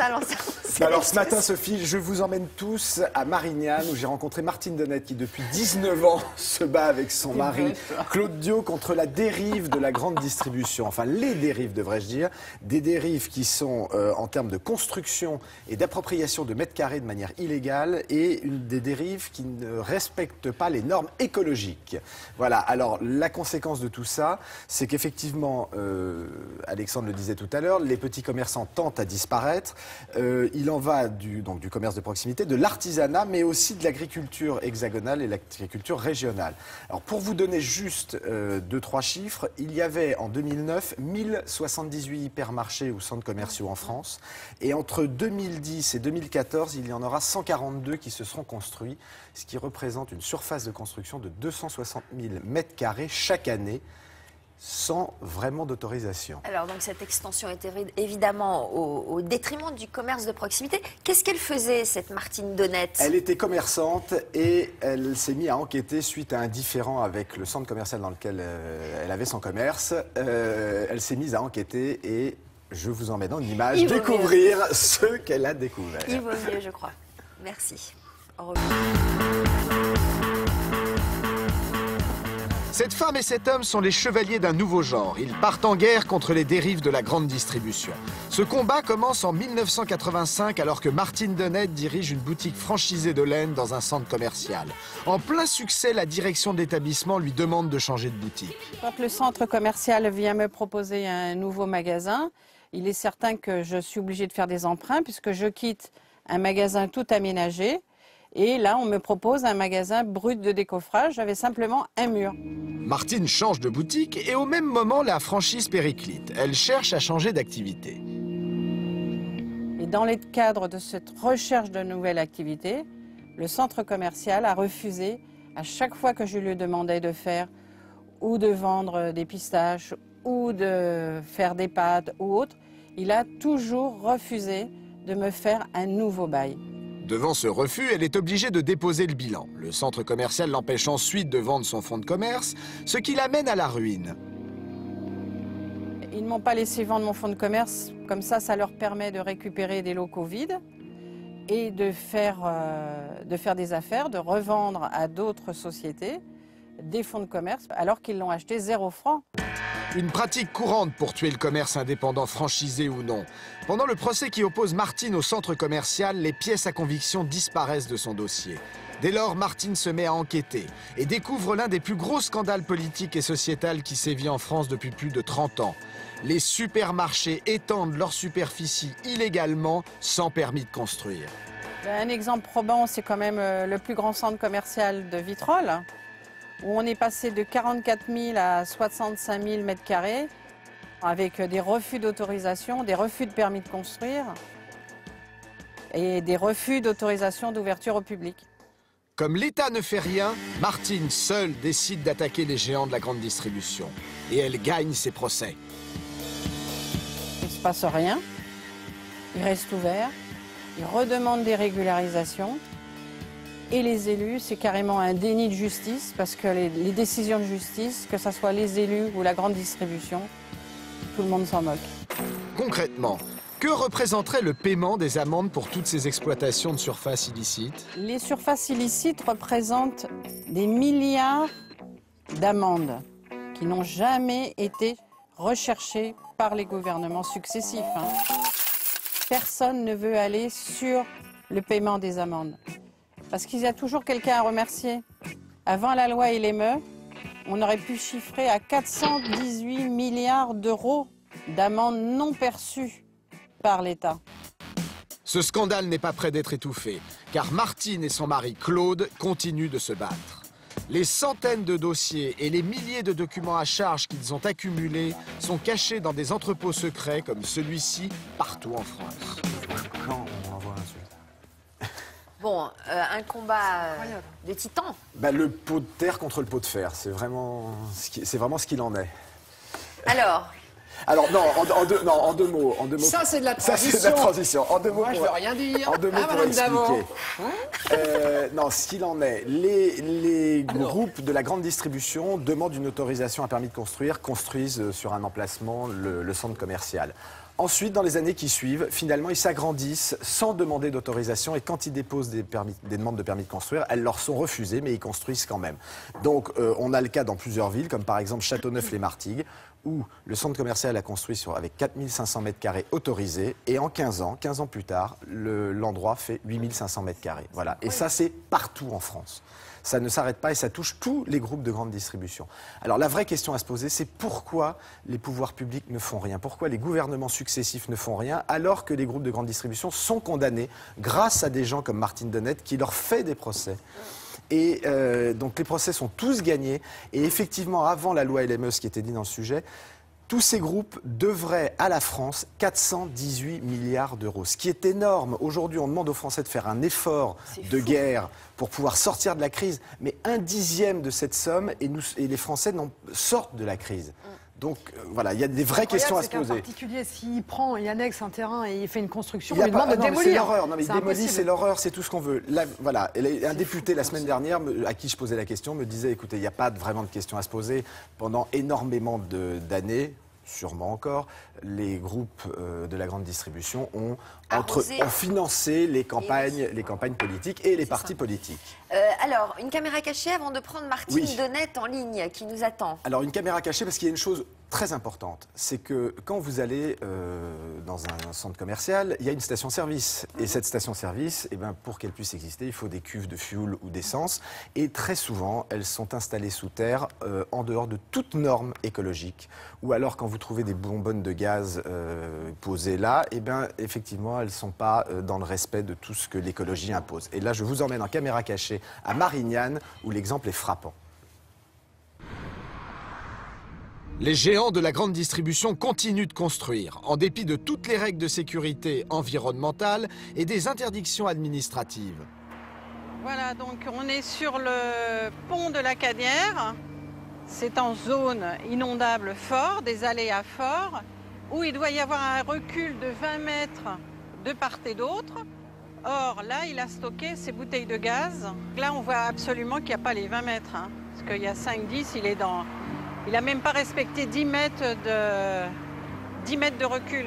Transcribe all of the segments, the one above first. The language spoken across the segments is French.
Chantal en Alors ce matin, Sophie, je vous emmène tous à Marignane où j'ai rencontré Martine Denette qui depuis 19 ans se bat avec son mari Claude Diot contre la dérive de la grande distribution. Enfin les dérives devrais-je dire. Des dérives qui sont en termes de construction et d'appropriation de mètres carrés de manière illégale et des dérives qui ne respectent pas les normes écologiques. Voilà, alors la conséquence de tout ça, c'est qu'effectivement, Alexandre le disait tout à l'heure, les petits commerçants tentent à disparaître. Il en va du commerce de proximité, de l'artisanat, mais aussi de l'agriculture hexagonale et l'agriculture régionale. Alors pour vous donner juste 2-3 chiffres, il y avait en 2009 1078 hypermarchés ou centres commerciaux en France. Et entre 2010 et 2014, il y en aura 142 qui se seront construits, ce qui représente une surface de construction de 260 000 mètres carrés chaque année, sans vraiment d'autorisation. Alors donc cette extension était évidemment au détriment du commerce de proximité. Qu'est-ce qu'elle faisait, cette Martine Denette? Elle était commerçante et elle s'est mise à enquêter suite à un différend avec le centre commercial dans lequel elle avait son commerce. Elle s'est mise à enquêter et je vous emmène en image découvrir ce qu'elle a découvert. Il vaut mieux, je crois. Merci. Au revoir. Cette femme et cet homme sont les chevaliers d'un nouveau genre. Ils partent en guerre contre les dérives de la grande distribution. Ce combat commence en 1985 alors que Martine Denette dirige une boutique franchisée de laine dans un centre commercial. En plein succès, la direction de l'établissement lui demande de changer de boutique. Quand le centre commercial vient me proposer un nouveau magasin, il est certain que je suis obligée de faire des emprunts puisque je quitte un magasin tout aménagé. Et là, on me propose un magasin brut de décoffrage. J'avais simplement un mur. Martine change de boutique et au même moment, la franchise périclite. Elle cherche à changer d'activité. Et dans le cadre de cette recherche de nouvelles activités, le centre commercial a refusé, à chaque fois que je lui demandais de faire ou de vendre des pistaches ou de faire des pâtes ou autre, il a toujours refusé de me faire un nouveau bail. Devant ce refus, elle est obligée de déposer le bilan. Le centre commercial l'empêche ensuite de vendre son fonds de commerce, ce qui l'amène à la ruine. Ils ne m'ont pas laissé vendre mon fonds de commerce. Comme ça leur permet de récupérer des locaux vides et de faire des affaires, de revendre à d'autres sociétés des fonds de commerce alors qu'ils l'ont acheté 0 francs. Une pratique courante pour tuer le commerce indépendant, franchisé ou non. Pendant le procès qui oppose Martine au centre commercial, les pièces à conviction disparaissent de son dossier. Dès lors, Martine se met à enquêter et découvre l'un des plus gros scandales politiques et sociétals qui sévit en France depuis plus de 30 ans. Les supermarchés étendent leur superficie illégalement, sans permis de construire. Un exemple probant, c'est quand même le plus grand centre commercial de Vitrolles, où on est passé de 44 000 à 65 000 mètres carrés, avec des refus d'autorisation, des refus de permis de construire et des refus d'autorisation d'ouverture au public. Comme l'État ne fait rien, Martine, seule, décide d'attaquer les géants de la grande distribution. Et elle gagne ses procès. Il ne se passe rien, il reste ouvert, il redemande des régularisations. Et les élus, c'est carrément un déni de justice, parce que les décisions de justice, que ce soit les élus ou la grande distribution, tout le monde s'en moque. Concrètement, que représenterait le paiement des amendes pour toutes ces exploitations de surfaces illicites? Les surfaces illicites représentent des milliards d'amendes qui n'ont jamais été recherchées par les gouvernements successifs. Personne ne veut aller sur le paiement des amendes. Parce qu'il y a toujours quelqu'un à remercier. Avant la loi LME, on aurait pu chiffrer à 418 milliards d'euros d'amendes non perçues par l'État. Ce scandale n'est pas près d'être étouffé, car Martine et son mari Claude continuent de se battre. Les centaines de dossiers et les milliers de documents à charge qu'ils ont accumulés sont cachés dans des entrepôts secrets comme celui-ci partout en France. Non, on envoie un Bon, un combat de titans. Le pot de terre contre le pot de fer, c'est vraiment ce qu'il en est. Alors, non, en deux mots. Ça, c'est de la transition. Ça, c'est de la transition. En deux mots. Moi, je veux rien dire. En deux mots pour expliquer. Non, ce qu'il en est, les groupes de la grande distribution demandent une autorisation, un permis de construire, construisent sur un emplacement le centre commercial. Ensuite, dans les années qui suivent, finalement, ils s'agrandissent sans demander d'autorisation et quand ils déposent des demandes de permis de construire, elles leur sont refusées, mais ils construisent quand même. Donc, on a le cas dans plusieurs villes, comme par exemple Châteauneuf-les-Martigues, où le centre commercial a construit avec 4500 mètres carrés autorisés et en 15 ans plus tard, l'endroit fait 8500 mètres carrés. Voilà. Et ça, c'est partout en France. Ça ne s'arrête pas et ça touche tous les groupes de grande distribution. Alors la vraie question à se poser, c'est pourquoi les pouvoirs publics ne font rien? Pourquoi les gouvernements successifs ne font rien alors que les groupes de grande distribution sont condamnés grâce à des gens comme Martine Denette qui leur fait des procès? Et donc les procès sont tous gagnés. Et effectivement, avant la loi LME, ce qui était dit dans le sujet, tous ces groupes devraient à la France 418 milliards d'euros, ce qui est énorme. Aujourd'hui, on demande aux Français de faire un effort de guerre pour pouvoir sortir de la crise, mais 1/10 de cette somme et les Français sortent de la crise. Donc voilà, il y a des vraies questions à se poser. En particulier, s'il prend, il annexe un terrain et il fait une construction, il lui demande de démolir. C'est l'horreur. Non, mais il démolit, c'est l'horreur, c'est tout ce qu'on veut. Là, voilà, un député la semaine dernière, à qui je posais la question, me disait, écoutez, il n'y a pas vraiment de questions à se poser. Pendant énormément d'années, sûrement encore, les groupes de la grande distribution ont financé les campagnes politiques et les partis politiques. Alors, une caméra cachée avant de prendre Martine Denette en ligne qui nous attend. Alors, une caméra cachée parce qu'il y a une chose très importante, c'est que quand vous allez dans un centre commercial, il y a une station-service. Et cette station-service, pour qu'elle puisse exister, il faut des cuves de fioul ou d'essence. Et très souvent, elles sont installées sous terre, en dehors de toute norme écologique. Ou alors, quand vous trouvez des bonbonnes de gaz posées là, effectivement, elles ne sont pas dans le respect de tout ce que l'écologie impose. Et là, je vous emmène en caméra cachée à Marignane, où l'exemple est frappant. Les géants de la grande distribution continuent de construire, en dépit de toutes les règles de sécurité environnementale et des interdictions administratives. Voilà, donc on est sur le pont de la Cadière. C'est en zone inondable fort, des aléas forts, où il doit y avoir un recul de 20 mètres de part et d'autre. Or, là, il a stocké ses bouteilles de gaz. Là, on voit absolument qu'il n'y a pas les 20 mètres. Parce qu'il y a 5-10, il n'a même pas respecté 10 mètres de recul.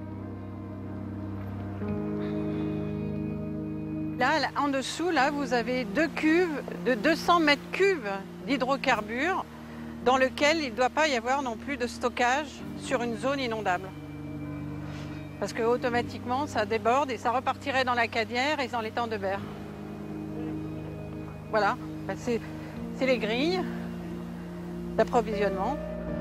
Là, en dessous, là, vous avez 2 cuves de 200 mètres cubes d'hydrocarbures dans lequel il ne doit pas y avoir non plus de stockage sur une zone inondable. Parce que automatiquement, ça déborde et ça repartirait dans la Cadière et dans l'étang de Berre. Voilà, c'est les grilles d'approvisionnement.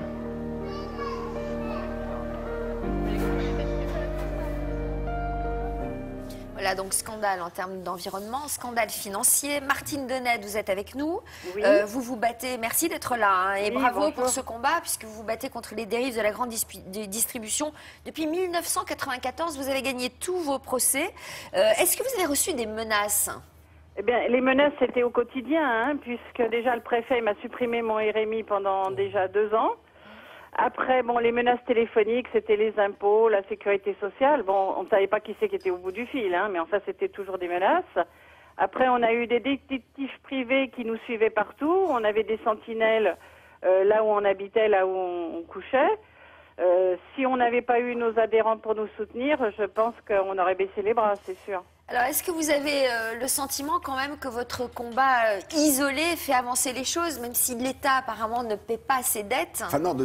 Voilà, donc scandale en termes d'environnement, scandale financier. Martine Denette, vous êtes avec nous. Oui. Vous vous battez, merci d'être là, et oui, bravo bonjour. pour ce combat, puisque vous vous battez contre les dérives de la grande distribution. Depuis 1994, vous avez gagné tous vos procès. Est-ce que vous avez reçu des menaces ? Eh bien, les menaces, c'était au quotidien, puisque déjà le préfet m'a supprimé mon RMI pendant déjà 2 ans. Après, les menaces téléphoniques, c'était les impôts, la sécurité sociale. Bon, on ne savait pas qui c'est qui était au bout du fil, mais enfin, c'était toujours des menaces. Après, on a eu des détectives privés qui nous suivaient partout. On avait des sentinelles là où on habitait, là où on couchait. Si on n'avait pas eu nos adhérents pour nous soutenir, je pense qu'on aurait baissé les bras, c'est sûr. Alors, est-ce que vous avez le sentiment quand même que votre combat isolé fait avancer les choses, même si l'État apparemment ne paie pas ses dettes? Enfin non,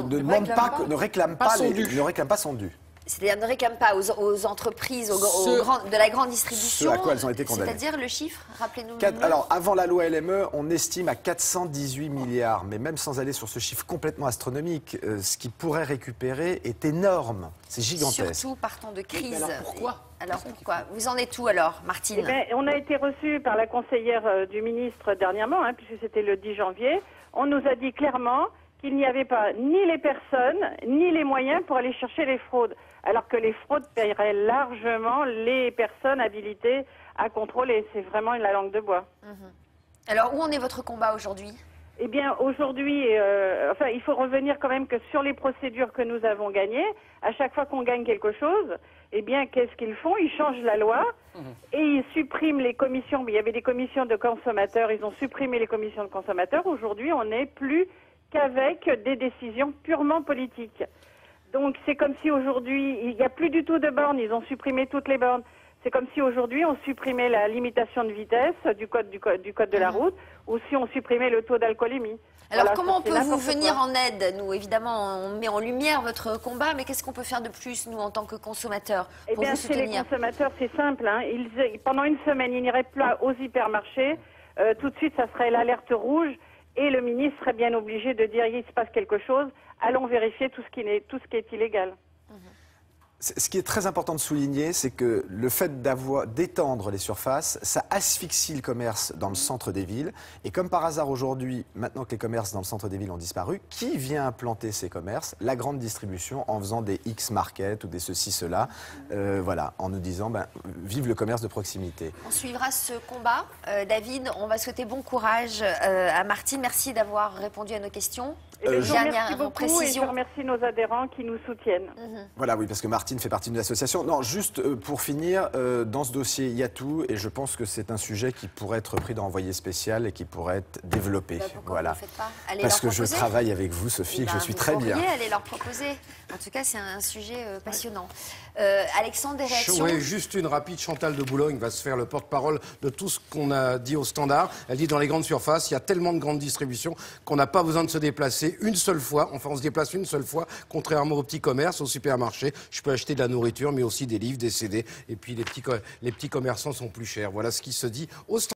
ne réclame pas son dû. C'est-à-dire ne réclame pas aux entreprises, de la grande distribution. Ce à quoi elles ont été condamnées. C'est-à-dire le chiffre, rappelez-nous. Alors, avant la loi LME, on estime à 418 milliards. Mais même sans aller sur ce chiffre complètement astronomique, ce qu'ils pourraient récupérer est énorme. C'est gigantesque. Surtout partant de crise. Mais alors pourquoi ? Vous en êtes où alors, Martine ? On a été reçus par la conseillère du ministre dernièrement, puisque c'était le 10 janvier. On nous a dit clairement qu'il n'y avait pas ni les personnes, ni les moyens pour aller chercher les fraudes. Alors que les fraudes paieraient largement les personnes habilitées à contrôler. C'est vraiment la langue de bois. Alors, où en est votre combat aujourd'hui ? Eh bien, aujourd'hui, il faut revenir quand même que sur les procédures que nous avons gagnées, à chaque fois qu'on gagne quelque chose, eh bien, qu'est-ce qu'ils font ? Ils changent la loi et ils suppriment les commissions. Il y avait des commissions de consommateurs, ils ont supprimé les commissions de consommateurs. Aujourd'hui, on n'est plus qu'avec des décisions purement politiques. Donc c'est comme si aujourd'hui, il n'y a plus du tout de bornes, ils ont supprimé toutes les bornes. C'est comme si aujourd'hui on supprimait la limitation de vitesse du code de la route, ou si on supprimait le taux d'alcoolémie. Alors Voilà, comment ça, on c'est peut vous n'importe venir quoi. en aide? Nous, évidemment, on met en lumière votre combat, mais qu'est-ce qu'on peut faire de plus, nous, en tant que consommateurs, Eh pour bien, vous chez les soutenir? consommateurs, c'est simple. Hein. Pendant une semaine, ils n'iraient plus aux hypermarchés. Tout de suite, ça serait l'alerte rouge. Et le ministre serait bien obligé de dire il se passe quelque chose. Allons vérifier tout ce qui est illégal. Ce qui est très important de souligner, c'est que le fait d'étendre les surfaces, ça asphyxie le commerce dans le centre des villes. Et comme par hasard aujourd'hui, maintenant que les commerces dans le centre des villes ont disparu, qui vient implanter ces commerces? La grande distribution, en faisant des X-market ou des ceci, cela, voilà, en nous disant, vive le commerce de proximité. On suivra ce combat. David, on va souhaiter bon courage à Martine. Merci d'avoir répondu à nos questions. Je vous remercie Dernière beaucoup et je précision. remercie nos adhérents qui nous soutiennent. Voilà, oui, parce que Martine fait partie de l'association. Non, juste pour finir, dans ce dossier, il y a tout, et je pense que c'est un sujet qui pourrait être pris dans Envoyé spécial et qui pourrait être développé. Pourquoi Voilà. vous ne le faites pas? Allez Parce leur que je proposer. travaille avec vous, Sophie, et que je suis très bien. Allez leur proposer. En tout cas, c'est un sujet passionnant. Alexandre, des réactions? Oui, juste une rapide. Chantal de Boulogne va se faire le porte-parole de tout ce qu'on a dit au standard. Elle dit dans les grandes surfaces, il y a tellement de grandes distributions qu'on n'a pas besoin de se déplacer une seule fois. Enfin, on se déplace une seule fois, contrairement au petit commerce, au supermarché. Je peux acheter de la nourriture, mais aussi des livres, des CD. Et puis les petits commerçants sont plus chers. Voilà ce qui se dit au standard.